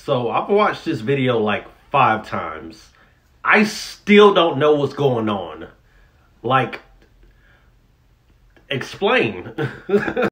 So I've watched this video like 5 times. I still don't know what's going on. Like, explain.